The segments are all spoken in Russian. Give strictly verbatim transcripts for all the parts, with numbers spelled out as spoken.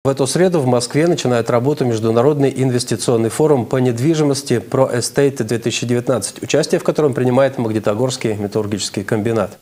В эту среду в Москве начинает работу Международный инвестиционный форум по недвижимости ProEstate две тысячи девятнадцать, участие в котором принимает Магнитогорский металлургический комбинат.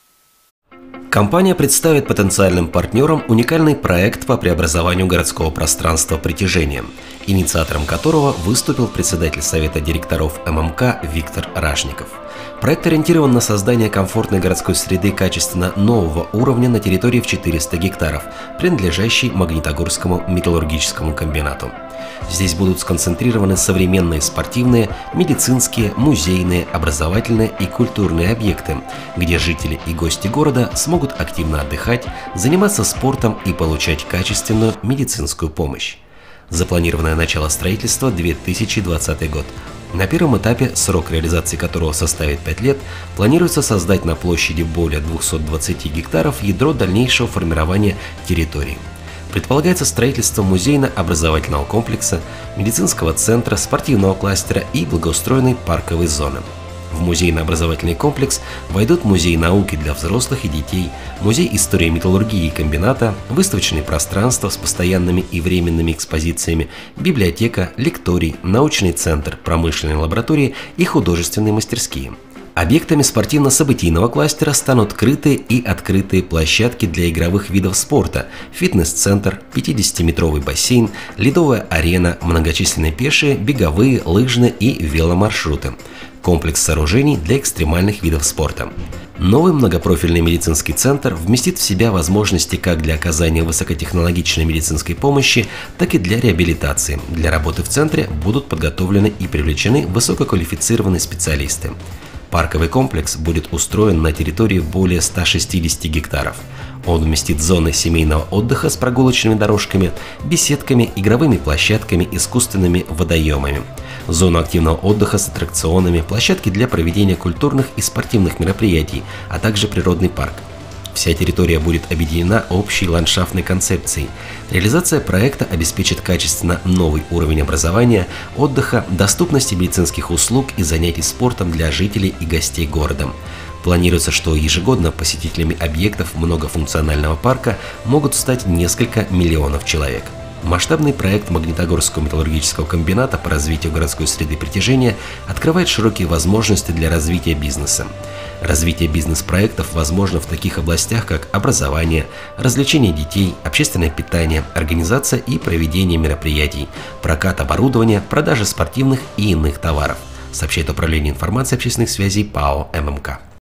Компания представит потенциальным партнерам уникальный проект по преобразованию городского пространства притяжения, инициатором которого выступил председатель Совета директоров эм эм ка Виктор Ражников. Проект ориентирован на создание комфортной городской среды качественно нового уровня на территории в четыреста гектаров, принадлежащей Магнитогорскому металлургическому комбинату. Здесь будут сконцентрированы современные спортивные, медицинские, музейные, образовательные и культурные объекты, где жители и гости города смогут активно отдыхать, заниматься спортом и получать качественную медицинскую помощь. Запланированное начало строительства – две тысячи двадцатый год. На первом этапе, срок реализации которого составит пять лет, планируется создать на площади более двухсот двадцати гектаров ядро дальнейшего формирования территории. Предполагается строительство музейно-образовательного комплекса, медицинского центра, спортивного кластера и благоустроенной парковой зоны. В музейно-образовательный комплекс войдут музей науки для взрослых и детей, музей истории металлургии и комбината, выставочные пространства с постоянными и временными экспозициями, библиотека, лекторий, научный центр, промышленные лаборатории и художественные мастерские. Объектами спортивно-событийного кластера станут крытые и открытые площадки для игровых видов спорта, фитнес-центр, пятидесятиметровый бассейн, ледовая арена, многочисленные пешие, беговые, лыжные и веломаршруты, комплекс сооружений для экстремальных видов спорта. Новый многопрофильный медицинский центр вместит в себя возможности как для оказания высокотехнологичной медицинской помощи, так и для реабилитации. Для работы в центре будут подготовлены и привлечены высококвалифицированные специалисты. Парковый комплекс будет устроен на территории более ста шестидесяти гектаров. Он вместит зоны семейного отдыха с прогулочными дорожками, беседками, игровыми площадками, искусственными водоемами, зону активного отдыха с аттракционами, площадки для проведения культурных и спортивных мероприятий, а также природный парк. Вся территория будет объединена общей ландшафтной концепцией. Реализация проекта обеспечит качественно новый уровень образования, отдыха, доступности медицинских услуг и занятий спортом для жителей и гостей города. Планируется, что ежегодно посетителями объектов многофункционального парка могут стать несколько миллионов человек. Масштабный проект Магнитогорского металлургического комбината по развитию городской среды притяжения открывает широкие возможности для развития бизнеса. Развитие бизнес-проектов возможно в таких областях, как образование, развлечение детей, общественное питание, организация и проведение мероприятий, прокат оборудования, продажа спортивных и иных товаров, сообщает Управление информации и общественных связей ПАО эм эм ка.